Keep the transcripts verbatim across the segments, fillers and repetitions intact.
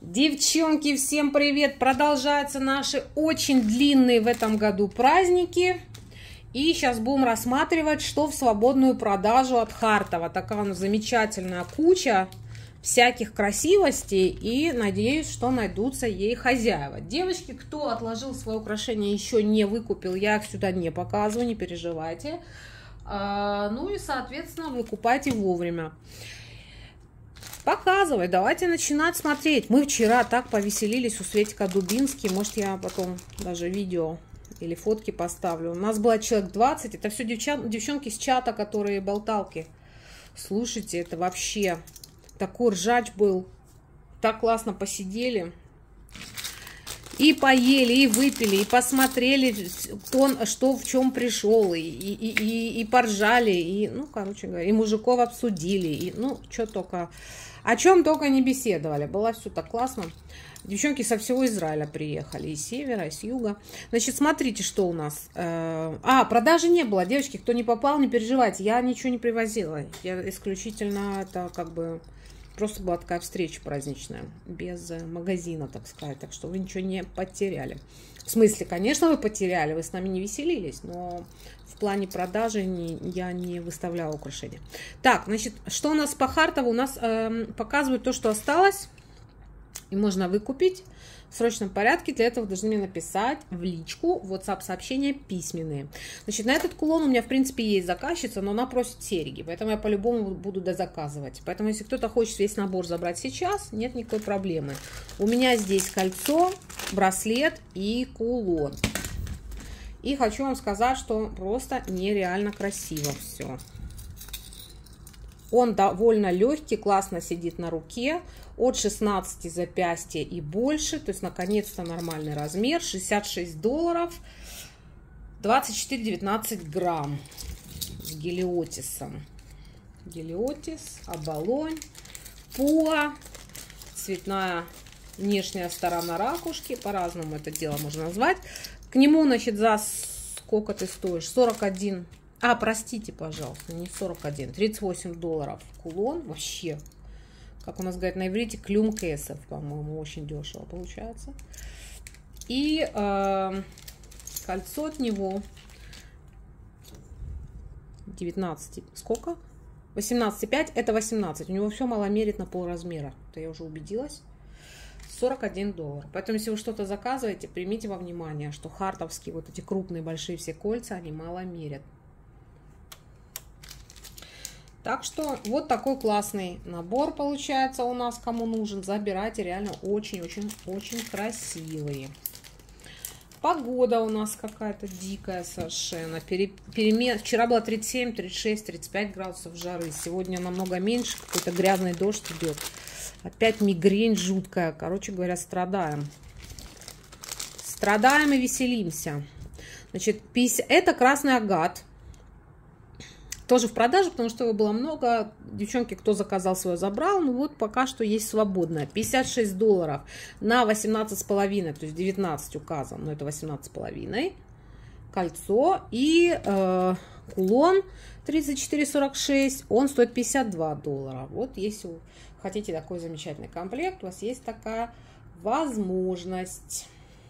Девчонки, всем привет! Продолжаются наши очень длинные в этом году праздники. И сейчас будем рассматривать, что в свободную продажу от Хартова. Такая у нас замечательная куча всяких красивостей. И надеюсь, что найдутся ей хозяева. Девочки, кто отложил свои украшения, еще не выкупил, я их сюда не показываю, не переживайте. А, ну и, соответственно, выкупайте вовремя. Показывай, давайте начинать смотреть. Мы вчера так повеселились у Светика Дубински. Может, я потом даже видео или фотки поставлю. У нас было человек двадцать. Это все девчон, девчонки с чата, которые болталки. Слушайте, это вообще такой ржач был. Так классно посидели. И поели, и выпили, и посмотрели, кто, что в чем пришел, и, и, и, и поржали, и, ну, короче говоря, и мужиков обсудили, и, ну, что только, о чем только не беседовали. Было все так классно. Девчонки со всего Израиля приехали, и с севера, и с юга. Значит, смотрите, что у нас. А, продажи не было, девочки, кто не попал, не переживайте, я ничего не привозила. Я исключительно, это как бы... Просто была такая встреча праздничная, без магазина, так сказать. Так что вы ничего не потеряли. В смысле, конечно, вы потеряли, вы с нами не веселились, но в плане продажи не, я не выставляла украшения. Так, значит, что у нас по Хартову? У нас э, показывают то, что осталось, и можно выкупить в срочном порядке. Для этого должны мне написать в личку WhatsApp сообщения письменные. Значит, на этот кулон у меня, в принципе, есть заказчица, но она просит серьги, поэтому я по-любому буду дозаказывать. Поэтому, если кто-то хочет весь набор забрать сейчас, нет никакой проблемы. У меня здесь кольцо, браслет и кулон. И хочу вам сказать, что просто нереально красиво все. Он довольно легкий, классно сидит на руке. От шестнадцати запястья и больше. То есть, наконец-то, нормальный размер. шестьдесят шесть долларов. двадцать четыре девятнадцать грамм. С гелиотисом. Гелиотис, оболонь, пуа. Цветная внешняя сторона ракушки. По-разному это дело можно назвать. К нему, значит, за сколько ты стоишь? сорок один. А, простите, пожалуйста, не сорок один. тридцать восемь долларов кулон. Вообще. Как у нас говорят на иврите, клюм кесов, по-моему, очень дешево получается. И э, кольцо от него девятнадцать, сколько? восемнадцать и пять, это восемнадцать. У него все маломерит на полразмера. Это я уже убедилась. сорок один доллар. Поэтому, если вы что-то заказываете, примите во внимание, что хартовские вот эти крупные большие все кольца, они мало мерят. Так что вот такой классный набор получается у нас, кому нужен. Забирайте, реально очень-очень-очень красивые. Погода у нас какая-то дикая совершенно. Перемен... Вчера было тридцать семь, тридцать шесть, тридцать пять градусов жары. Сегодня намного меньше, какой-то грязный дождь идет. Опять мигрень жуткая. Короче говоря, страдаем. Страдаем и веселимся. Значит, это красный агат. Тоже в продаже, потому что его было много. Девчонки, кто заказал свое, забрал. Ну вот пока что есть свободное. пятьдесят шесть долларов на восемнадцать с половиной. То есть девятнадцать указан, но это восемнадцать с половиной. Кольцо и э, кулон тридцать четыре сорок шесть. Он стоит пятьдесят два доллара. Вот если вы хотите такой замечательный комплект, у вас есть такая возможность.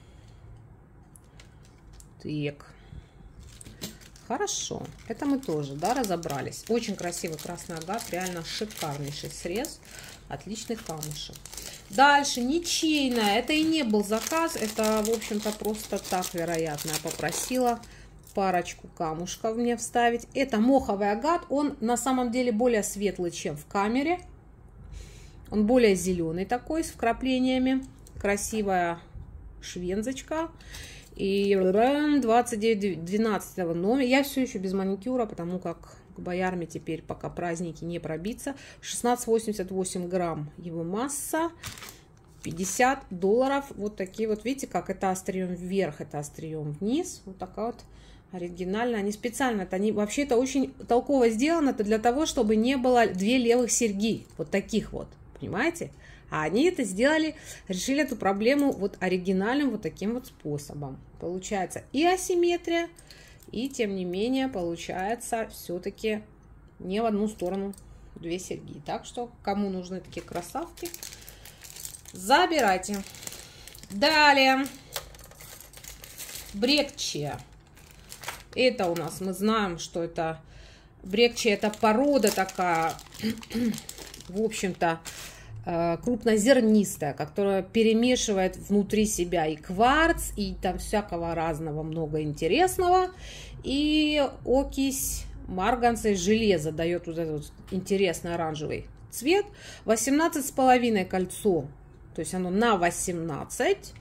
Так. Хорошо, это мы тоже, да, разобрались. Очень красивый красный агат, реально шикарнейший срез, отличный камушек. Дальше, ничейная, это и не был заказ, это, в общем-то, просто так, вероятно, я попросила парочку камушков мне вставить. Это моховый агат, он на самом деле более светлый, чем в камере. Он более зеленый такой, с вкраплениями. Красивая швензочка. И двадцать девять двенадцатого номер. Я все еще без маникюра, потому как к боярме теперь пока праздники не пробиться. шестнадцать восемьдесят восемь грамм его масса. пятьдесят долларов. Вот такие вот, видите, как это острием вверх, это острием вниз. Вот такая вот оригинальная. Они специально, это они вообще это очень толково сделано. Это для того, чтобы не было две левых серьги. Вот таких вот. Понимаете? А они это сделали, решили эту проблему вот оригинальным вот таким вот способом. Получается и асимметрия, и тем не менее получается все-таки не в одну сторону две серьги. Так что, кому нужны такие красавки, Забирайте. Далее. Брекчия. Это у нас, мы знаем, что это брекчия, это порода такая, в общем-то, крупнозернистая, которая перемешивает внутри себя и кварц, и там всякого разного много интересного. И окись марганца и железа дает вот этот вот интересный оранжевый цвет. восемнадцать с половиной кольцо, то есть оно на восемнадцать.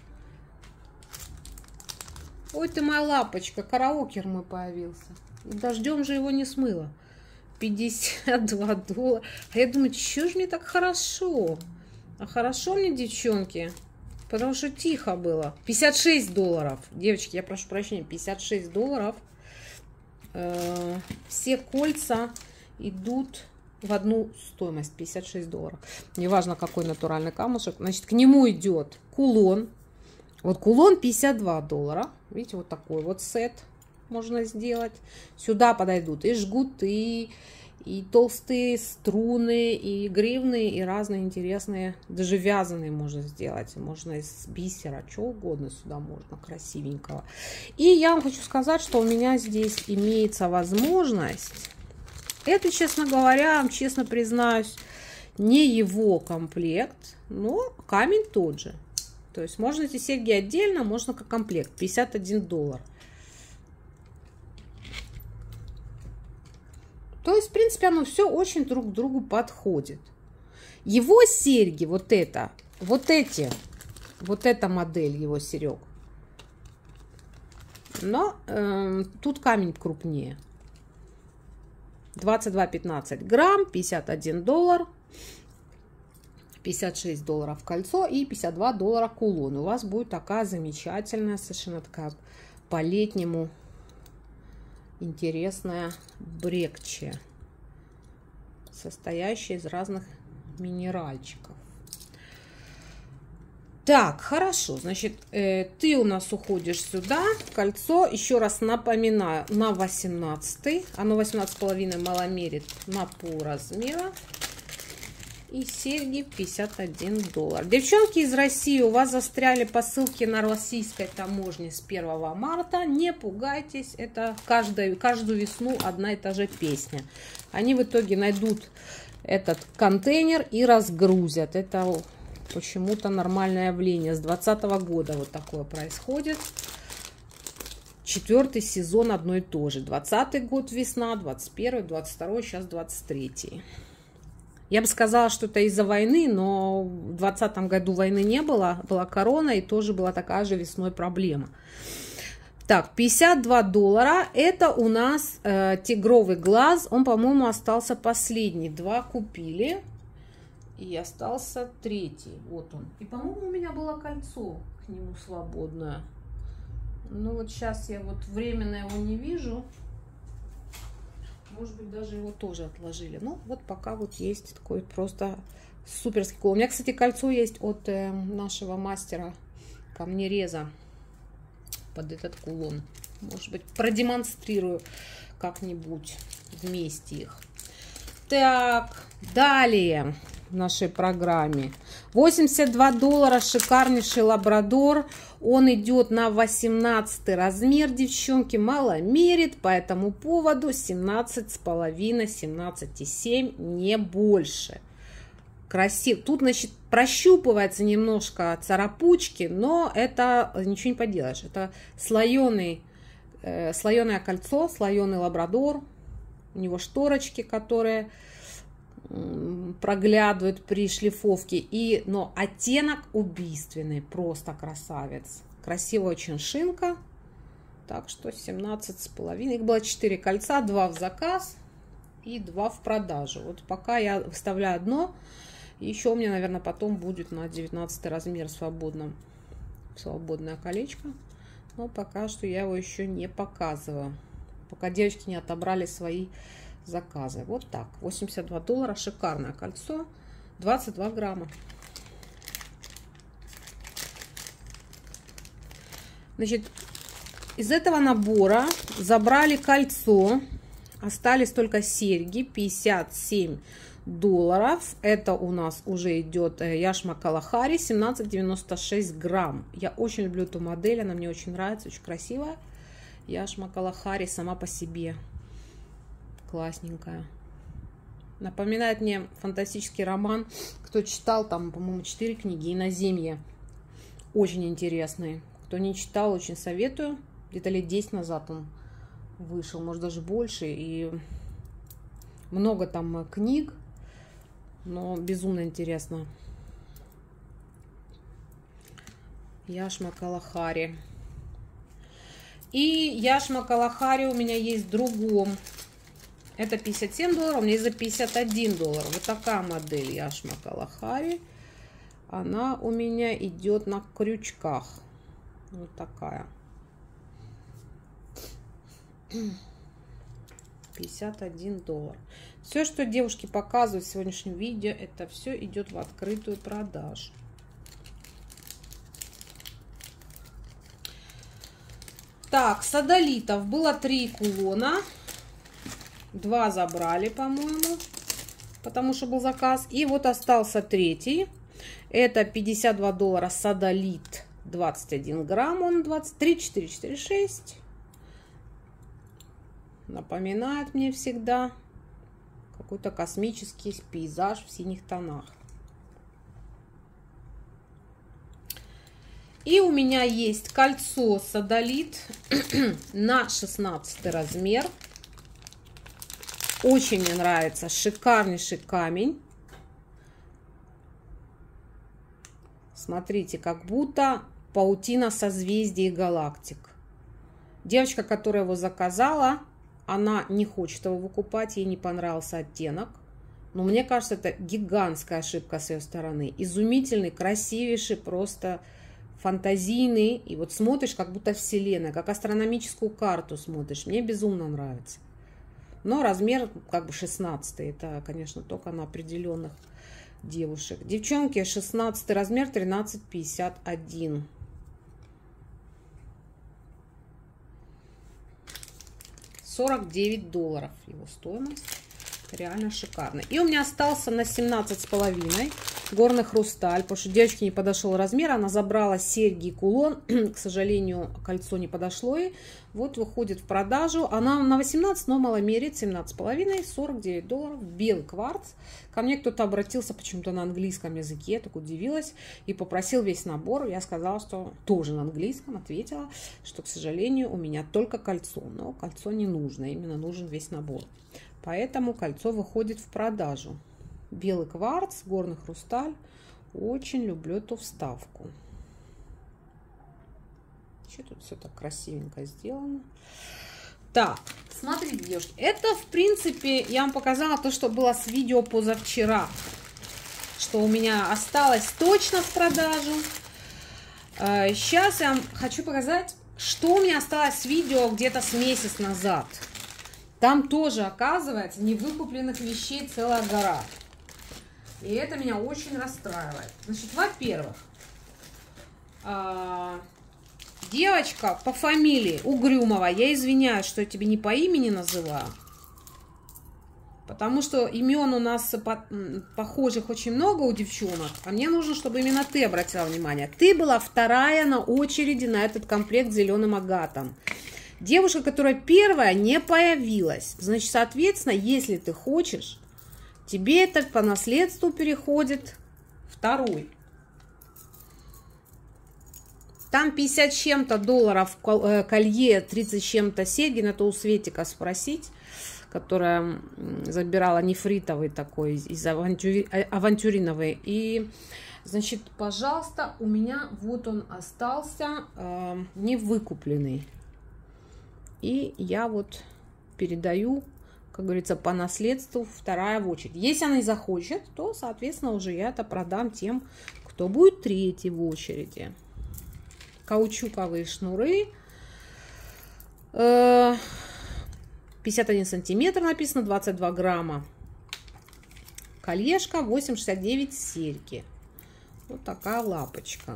Ой, ты моя лапочка, караокер мой появился. Дождем же его не смыло. пятьдесят два доллара. А я думаю, что ж мне так хорошо? А хорошо мне, девчонки, потому что тихо было. пятьдесят шесть долларов. Девочки, я прошу прощения, пятьдесят шесть долларов. Э-э- все кольца идут в одну стоимость. пятьдесят шесть долларов. Неважно, какой натуральный камушек. Значит, к нему идет кулон. Вот кулон пятьдесят два доллара. Видите, вот такой вот сет можно сделать. Сюда подойдут и жгуты, и толстые струны, и гривны, и разные интересные. Даже вязаные можно сделать. Можно из бисера, что угодно сюда можно, красивенького. И я вам хочу сказать, что у меня здесь имеется возможность. Это, честно говоря, честно признаюсь, не его комплект, но камень тот же. То есть можно эти серьги отдельно, можно как комплект. пятьдесят один доллар. То есть, в принципе, оно все очень друг к другу подходит. Его серьги, вот это, вот эти, вот эта модель его серег. Но э, тут камень крупнее. двадцать два пятнадцать грамм, пятьдесят один доллар. пятьдесят шесть долларов кольцо и пятьдесят два доллара кулон. У вас будет такая замечательная, совершенно такая по-летнему интересная брекчия, состоящая из разных минеральчиков. Так, хорошо, значит, э, ты у нас уходишь сюда, кольцо, еще раз напоминаю, на восемнадцать, оно восемнадцать с половиной маломерит на пол размера. И серьги пятьдесят один доллар. Девчонки из России, у вас застряли посылки на российской таможне с первого марта. Не пугайтесь, это каждую, каждую весну одна и та же песня. Они в итоге найдут этот контейнер и разгрузят. Это почему-то нормальное явление. С двадцатого года вот такое происходит. Четвертый сезон одно и то же. двадцатый год весна, двадцать первый, двадцать второй, сейчас двадцать третий. Я бы сказала, что это из-за войны, но в двадцатом году войны не было, была корона, и тоже была такая же весной проблема. Так, пятьдесят два доллара, это у нас э, тигровый глаз, он, по-моему, остался последний. Два купили, и остался третий, вот он. И, по-моему, у меня было кольцо к нему свободное. Ну вот сейчас я вот временно его не вижу. Может быть, даже его тоже отложили. Ну, вот пока вот есть такой просто суперский кулон. У меня, кстати, кольцо есть от э, нашего мастера камнереза под этот кулон. Может быть, продемонстрирую как-нибудь вместе их. Так, далее в нашей программе. восемьдесят два доллара, шикарнейший лабрадор. Он идет на восемнадцатый размер, девчонки, мало мерит, по этому поводу семнадцать с половиной, семнадцать и семь, не больше. Красив. Тут, значит, прощупывается немножко царапучки, но это ничего не поделаешь. Это слоеный, э, слоеное кольцо, слоеный лабрадор. У него шторочки, которые проглядывают при шлифовке, и, но оттенок убийственный, просто красавец. Красивая очень шинка. Так что семнадцать с половиной. Их было четыре кольца, два в заказ и два в продажу. Вот пока я выставляю одно, еще у меня, наверное, потом будет на девятнадцатый размер свободным, свободное колечко. Но пока что я его еще не показываю, пока девочки не отобрали свои заказы. Вот так. восемьдесят два доллара. Шикарное кольцо. двадцать два грамма. Значит, из этого набора забрали кольцо. Остались только серьги. пятьдесят семь долларов. Это у нас уже идет яшма Калахари семнадцать девяносто шесть грамм. Я очень люблю эту модель, она мне очень нравится, очень красивая. Яшма Калахари сама по себе классненькая. Напоминает мне фантастический роман. Кто читал, там, по-моему, четыре книги «Иноземье». Очень интересный. Кто не читал, очень советую. Где-то лет десять назад он вышел, может даже больше. И много там книг, но безумно интересно. Яшма Калахари. И яшма Калахари у меня есть в другом. Это пятьдесят семь долларов, у меня есть за пятьдесят один доллар. Вот такая модель яшма Калахари. Она у меня идет на крючках. Вот такая. пятьдесят один доллар. Все, что девушки показывают в сегодняшнем видео, это все идет в открытую продажу. Так, содолитов было три кулона. Два забрали, по-моему, потому что был заказ. И вот остался третий. Это пятьдесят два доллара содолит. двадцать один грамм, он двадцать три четыре четыре шесть. Напоминает мне всегда какой-то космический пейзаж в синих тонах. И у меня есть кольцо содолит на шестнадцатый размер. Очень мне нравится, шикарнейший камень. Смотрите, как будто паутина созвездий и галактик. Девочка, которая его заказала, она не хочет его выкупать, ей не понравился оттенок. Но мне кажется, это гигантская ошибка с ее стороны. Изумительный, красивейший, просто фантазийный. И вот смотришь, как будто вселенная, как астрономическую карту смотришь. Мне безумно нравится. Но размер как бы шестнадцатый. Это, конечно, только на определенных девушек. Девчонки, шестнадцатый размер, тринадцать пятьдесят один. сорок девять долларов его стоимость. Реально шикарно. И у меня остался на семнадцать с половиной горный хрусталь, потому что девочке не подошел размер. Она забрала серьги и кулон. К сожалению, кольцо не подошло ей. Вот выходит в продажу. Она на восемнадцать, но мало меряет. семнадцать с половиной, сорок девять долларов. Белый кварц. Ко мне кто-то обратился почему-то на английском языке. Я так удивилась. И попросил весь набор. Я сказала, что тоже на английском. Ответила, что, к сожалению, у меня только кольцо. Но кольцо не нужно. Именно нужен весь набор. Поэтому кольцо выходит в продажу. Белый кварц, горный хрусталь. Очень люблю эту вставку. Что тут все так красивенько сделано. Так, смотрите, девушки. Это, в принципе, я вам показала то, что было с видео позавчера. Что у меня осталось точно в продажу. Сейчас я вам хочу показать, что у меня осталось с видео где-то с месяц назад. Там тоже, оказывается, невыкупленных вещей целая гора. И это меня очень расстраивает. Значит, во-первых, девочка по фамилии Угрюмова, я извиняюсь, что я тебе не по имени называю, потому что имен у нас похожих очень много у девчонок, а мне нужно, чтобы именно ты обратила внимание. Ты была вторая на очереди на этот комплект с зеленым агатом. Девушка, которая первая, не появилась. Значит, соответственно, если ты хочешь, тебе это по наследству переходит второй. Там пятьдесят с чем-то долларов колье, тридцать с чем-то серьги. На то у Светика спросить, которая забирала нефритовый такой, из авантюри, авантюриновый. И, значит, пожалуйста, у меня вот он остался э, невыкупленный. И я вот передаю, как говорится, по наследству вторая в очередь. Если она и захочет, то, соответственно, уже я это продам тем, кто будет третий в очереди. Каучуковые шнуры. пятьдесят один сантиметр написано, двадцать два грамма. Кольешка восемь шестьдесят девять серьги. Вот такая лапочка.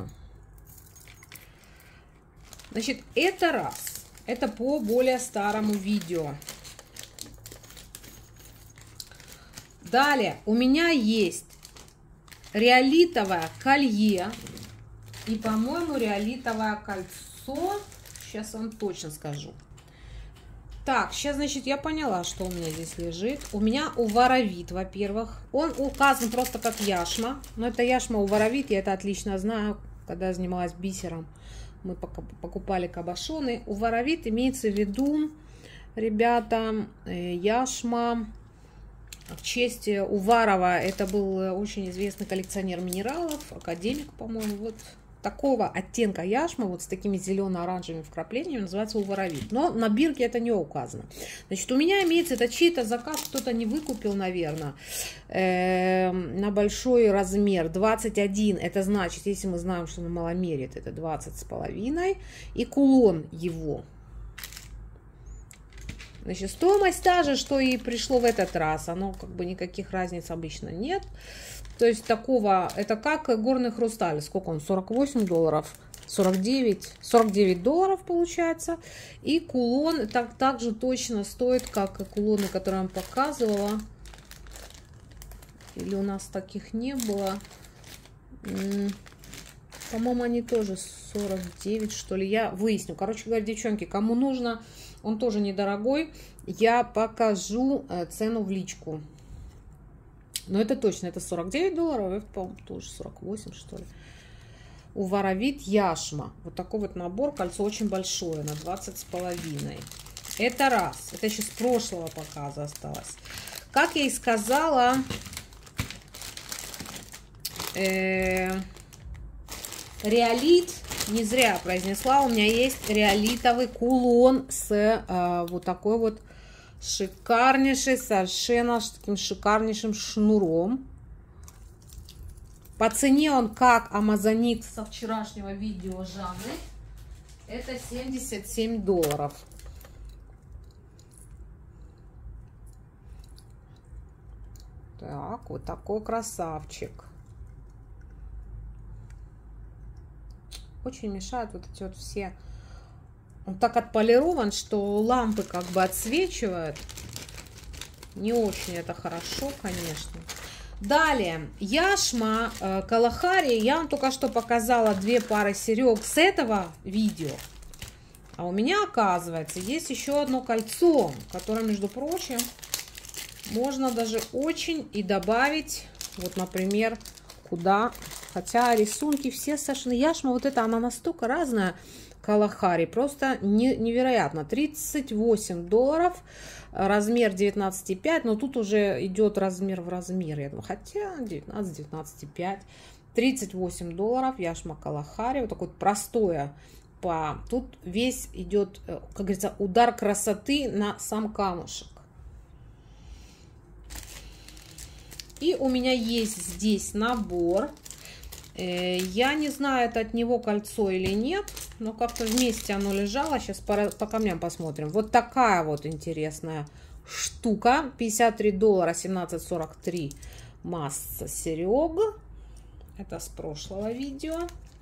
Значит, это раз. Это по более старому видео. Далее у меня есть реолитовое колье и, по-моему, реолитовое кольцо. Сейчас вам точно скажу. Так, сейчас, значит, я поняла, что у меня здесь лежит. У меня уваровит, во-первых. Он указан просто как яшма. Но это яшма уваровит, я это отлично знаю, когда я занималась бисером. Мы покупали кабошоны. Уваровит имеется в виду, ребята, яшма в честь Уварова. Это был очень известный коллекционер минералов, академик, по-моему. Вот такого оттенка яшма, вот с такими зелено-оранжевыми вкраплениями, называется уваровит. Но на бирке это не указано. Значит, у меня имеется, это чей-то заказ, кто-то не выкупил, наверное, э, на большой размер. двадцать один, это значит, если мы знаем, что на маломерит, это двадцать с половиной. И кулон его. Значит, стоимость та же, что и пришло в этот раз. Оно как бы никаких разниц обычно нет. То есть такого, это как горный хрусталь. Сколько он? сорок восемь долларов. сорок девять. сорок девять долларов получается. И кулон так, так же точно стоит, как и кулоны, которые я вам показывала. Или у нас таких не было. По-моему, они тоже сорок девять, что ли. Я выясню. Короче говоря, девчонки, кому нужно, он тоже недорогой. Я покажу цену в личку. Но это точно, это сорок девять долларов, это, по-моему, тоже сорок восемь, что ли. Уваровит яшма. Вот такой вот набор, кольцо очень большое, на двадцать с половиной. Это раз. Это еще с прошлого показа осталось. Как я и сказала, э, реолит, не зря произнесла, у меня есть реолитовый кулон с э, вот такой вот шикарнейший, совершенно с таким шикарнейшим шнуром. По цене он как амазоник со вчерашнего видео Жанны. Это семьдесят семь долларов. Так, вот такой красавчик. Очень мешают вот эти вот все. Он так отполирован, что лампы как бы отсвечивают. Не очень это хорошо, конечно. Далее, яшма э, Калахари. Я вам только что показала две пары серег с этого видео. А у меня, оказывается, есть еще одно кольцо, которое, между прочим, можно даже очень и добавить. Вот, например, куда. Хотя рисунки все совершенно. Яшма вот эта, она настолько разная. Калахари, просто не, невероятно. тридцать восемь долларов, размер девятнадцать и пять, но тут уже идет размер в размер, я думаю, хотя девятнадцать, девятнадцать и пять, тридцать восемь долларов, яшма Калахари, вот такое простое, по, тут весь идет, как говорится, удар красоты на сам камушек. И у меня есть здесь набор. Я не знаю, это от него кольцо или нет, но как-то вместе оно лежало. Сейчас по, по камням посмотрим. Вот такая вот интересная штука. пятьдесят три доллара, семнадцать сорок три масса серег. Это с прошлого видео.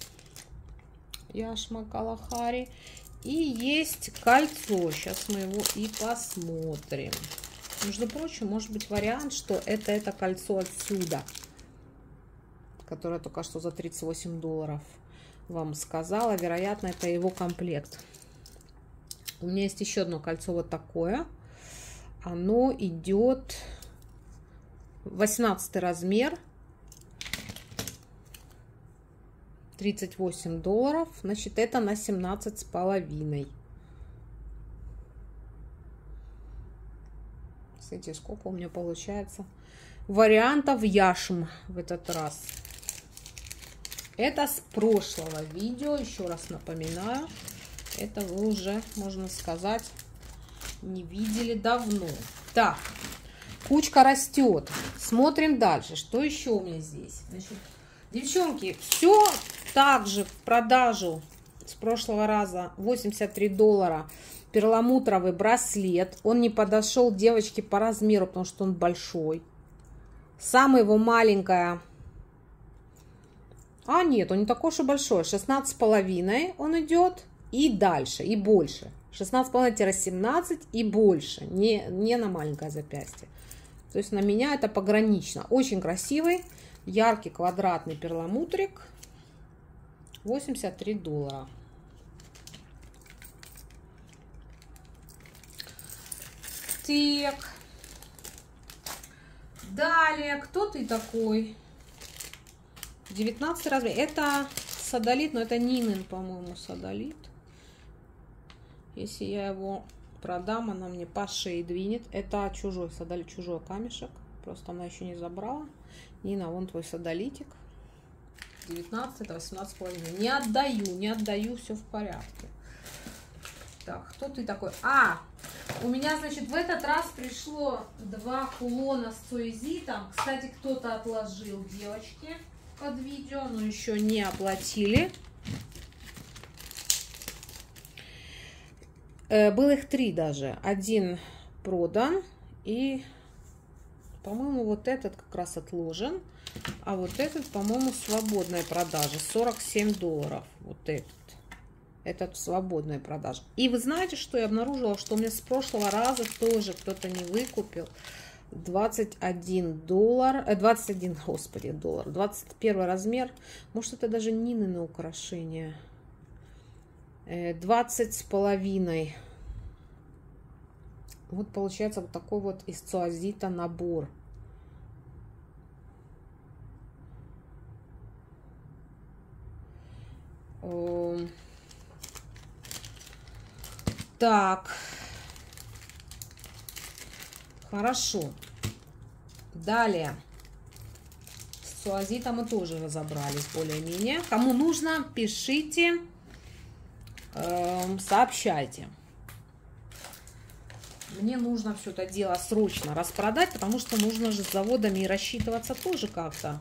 Яшма Калахари. И есть кольцо. Сейчас мы его и посмотрим. Между прочим, может быть вариант, что это это кольцо отсюда, которая только что за тридцать восемь долларов вам сказала. Вероятно, это его комплект. У меня есть еще одно кольцо вот такое. Оно идет восемнадцатый размер. тридцать восемь долларов. Значит, это на семнадцать с половиной. Смотрите, сколько у меня получается вариантов яшм в этот раз. Это с прошлого видео, еще раз напоминаю. Это вы уже, можно сказать, не видели давно. Так, кучка растет. Смотрим дальше. Что еще у меня здесь? Значит, девчонки, все так же в продажу с прошлого раза. восемьдесят три доллара. Перламутровый браслет. Он не подошел девочке по размеру, потому что он большой. Самая его маленькая. А нет, он не такой уж и большой. шестнадцать с половиной он идет. И дальше, и больше. шестнадцать с половиной — семнадцать и больше. Не, не на маленькое запястье. То есть на меня это погранично. Очень красивый, яркий квадратный перламутрик. восемьдесят три доллара. Так. Далее, кто ты такой? девятнадцатый размер. Это содолит, но это Нинин, по-моему, содолит. Если я его продам, она мне по шее двинет. Это чужой содолит, чужой камешек. Просто она еще не забрала. Нина, вон твой содолитик. девятнадцать, это восемнадцать с половиной. Не отдаю, не отдаю, все в порядке. Так, кто ты такой? А, у меня, значит, в этот раз пришло два кулона с цуэзитом. Кстати, кто-то отложил, девочки, под видео, но еще не оплатили. Э, было их три даже. Один продан. И, по-моему, вот этот как раз отложен. А вот этот, по-моему, свободная продажа. сорок семь долларов. Вот этот. Этот в свободной продаже. И вы знаете, что я обнаружила? Что у меня с прошлого раза тоже кто-то не выкупил. двадцать один доллар. Э, двадцать один, господи, доллар. двадцать первый размер. Может, это даже Нинины украшения. Э, двадцать с половиной. Вот получается вот такой вот из цуазита набор. Э, Так, хорошо. Далее. С цуазитом мы тоже разобрались более-менее. Кому нужно, пишите, э, сообщайте. Мне нужно все это дело срочно распродать, потому что нужно же с заводами и рассчитываться тоже как-то.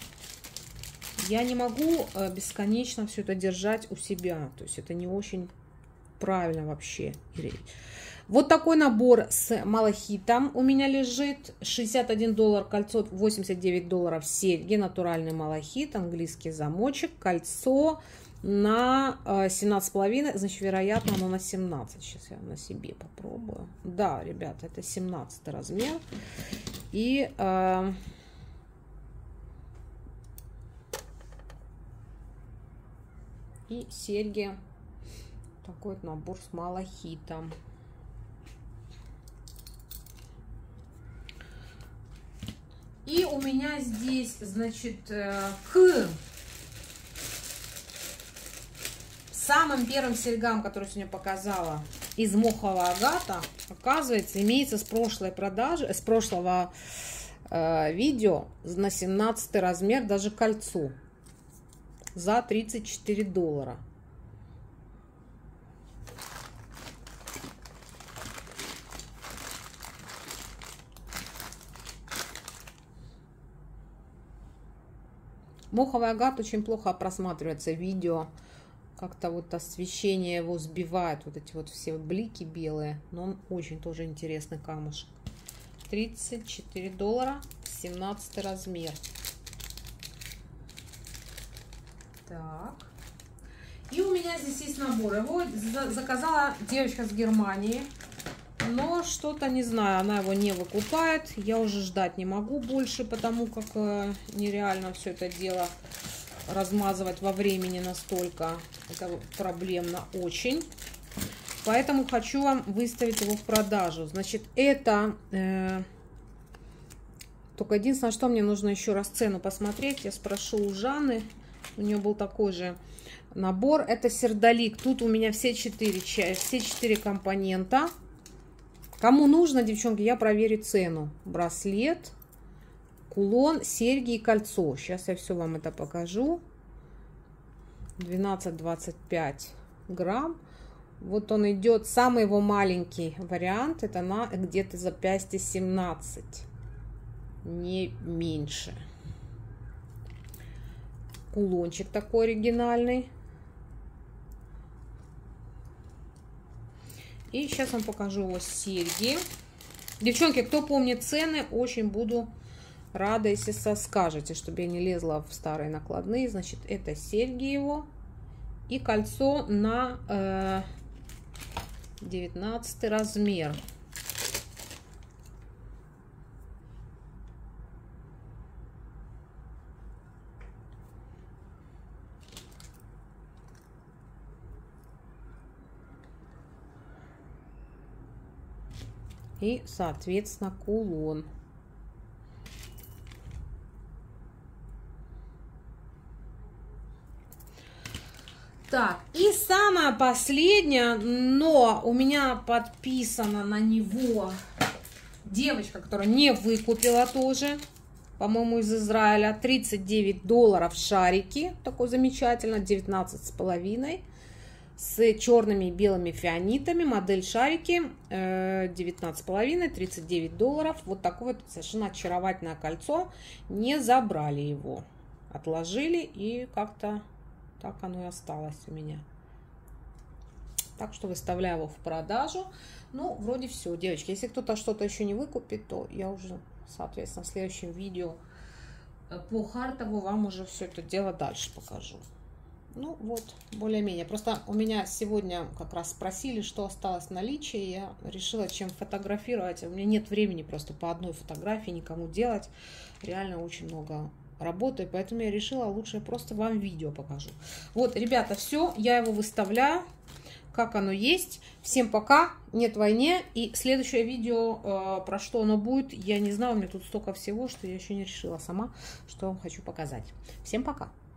Я не могу бесконечно все это держать у себя. То есть это не очень... правильно вообще. Вот такой набор с малахитом у меня лежит. шестьдесят один доллар кольцо, восемьдесят девять долларов серьги. Натуральный малахит, английский замочек, кольцо на семнадцать с половиной. Значит, вероятно, оно на семнадцать. Сейчас я на себе попробую. Да, ребята, это семнадцатый размер. И... Э, и серьги. Такой вот набор с малахитом. И у меня здесь, значит, к самым первым серьгам, которые сегодня показала, из мохового агата, оказывается, имеется с прошлой продажи, с прошлого э, видео на семнадцатый размер даже кольцо за тридцать четыре доллара. Моховый агат очень плохо просматривается видео. Как-то вот освещение его сбивает. Вот эти вот все блики белые. Но он очень тоже интересный камушек. тридцать четыре доллара. семнадцатый размер. Так. И у меня здесь есть набор. Его заказала девочка с Германии. Но что-то, не знаю, она его не выкупает. Я уже ждать не могу больше, потому как э, нереально все это дело размазывать во времени настолько. Это проблемно очень. Поэтому хочу вам выставить его в продажу. Значит, это... Э, только единственное, что мне нужно еще раз цену посмотреть. Я спрошу у Жанны. У нее был такой же набор. Это сердолик. Тут у меня все четыре, все четыре компонента. Кому нужно, девчонки, я проверю цену. Браслет, кулон, серьги и кольцо. Сейчас я все вам это покажу. двенадцать двадцать пять грамм. Вот он идет. Самый его маленький вариант. Это на где-то запястье семнадцать. Не меньше. Кулончик такой оригинальный. И сейчас вам покажу его серьги. Девчонки, кто помнит цены, очень буду рада, если скажете, чтобы я не лезла в старые накладные. Значит, это серьги его. И кольцо на э, девятнадцатый размер. и, соответственно, кулон. Так, и самое последнее, но у меня подписана на него девочка, которая не выкупила тоже, по-моему, из Израиля. тридцать девять долларов шарики, такой замечательно, девятнадцать с половиной, с черными и белыми фианитами. Модель шарики девятнадцать с половиной, тридцать девять долларов. Вот такое вот совершенно очаровательное кольцо. Не забрали его, отложили, и как-то так оно и осталось у меня. Так что выставляю его в продажу. Ну, вроде все, девочки. Если кто-то что-то еще не выкупит, то я уже, соответственно, в следующем видео по Хартову вам уже все это дело дальше покажу. Ну, вот, более-менее. Просто у меня сегодня как раз спросили, что осталось в наличии. Я решила, чем фотографировать. У меня нет времени просто по одной фотографии никому делать. Реально очень много работы, поэтому я решила, лучше я просто вам видео покажу. Вот, ребята, все, я его выставляю, как оно есть. Всем пока, нет войне. И следующее видео, э, про что оно будет, я не знаю, у меня тут столько всего, что я еще не решила сама, что вам хочу показать. Всем пока.